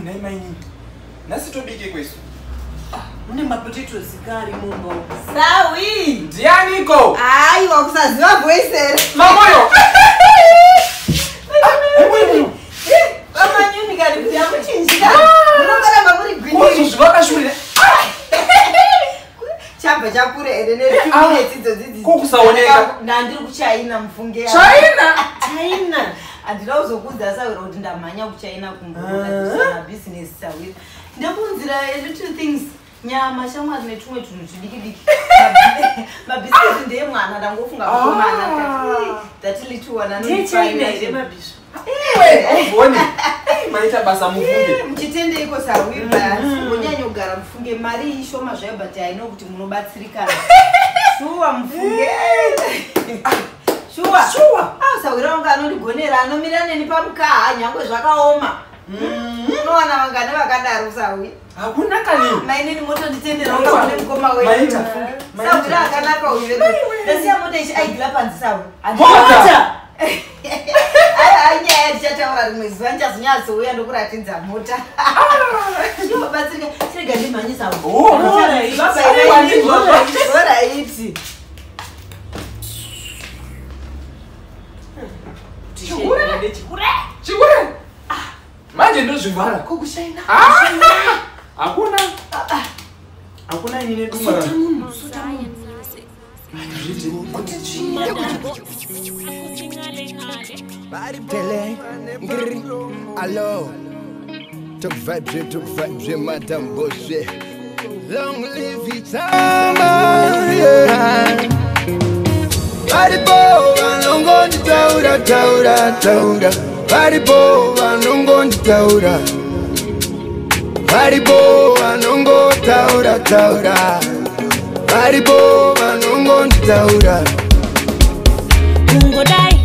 Nei maini. Nasi tobike kwesu. Mune mapotatoes kari mumbo. Sawi. Ndianiko. Ai, wakusaziva voice. Mamoyo. Amanyuni kari kuti amuchinjira. Munogara mamuri gwini. Zvakashurira. Chamba chakure ere ne dzidzo dzidzi. Kokusaoneka. Ndandiri kuChina mfunge. China. Andira uzokudza sawira kuti ndamhanya kuChina kumboona business sawira. Ndabunzira little things. Nyama shamwari netumwe tunhu tudiki. Mabhisikiti ndeye mwana ndangofunga kukomana. That little one China ire mabhisu. Ubone. Maita basa mufunge. Mchitende iko sawira. Ngonyanya kugara mfunge mari ishoma zvayo but I know kuti munobatsirikana. Shuwa mfunge. Shuwa. Sawira wanga anondigonera anomira neni pamukaha nyangwe zvakaoma. Unowana vangane vakadaro sawi. Hakuna kani. Maine moto nditendera kune mukoma wewe. Sawira akanaka uyu. Ndasiya moto ichi aigila panzi sawi. Mota. Anya ndichataura rimwe zuva ndichazonya uya ndokuratidza mota. Shuwa batsirika. Chirega ndimhanyisa. Alright. Chikure. Manje ndozvivara. KokuShina. Hakuna. Hakuna inine dumara. Allo. Took vibes, madam bullshit. Long live each time. Baribo, anongo taura. Baribo, anongo taura. Baribo, anongo taura. Baribo, anongo taura. Mungo dai